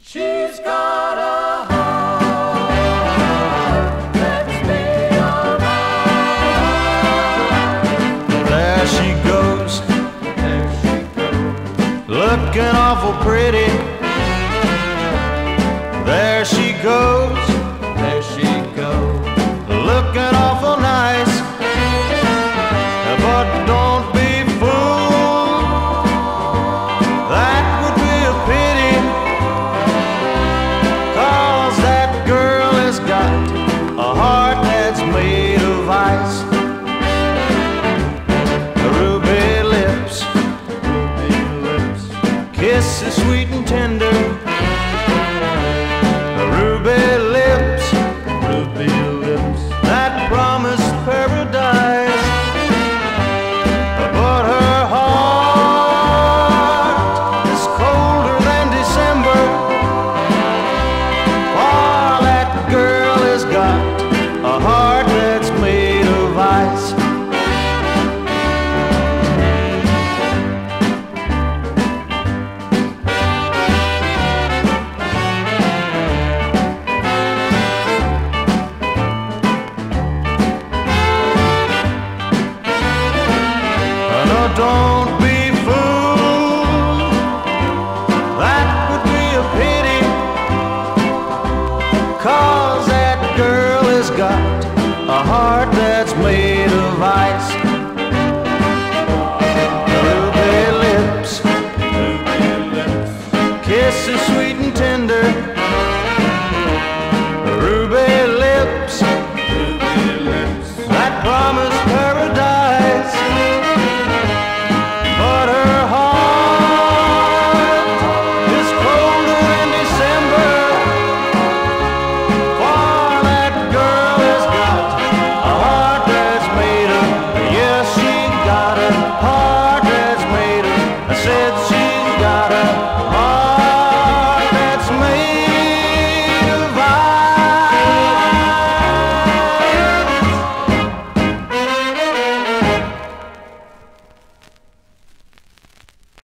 She's got a heart that's made of iron. There she goes, looking awful pretty. There she goes, looking awful nice. But don't be fooled, that would be a pity, 'cause that girl has got a heart that's made of ice. Ruby lips, kisses sweet and tender,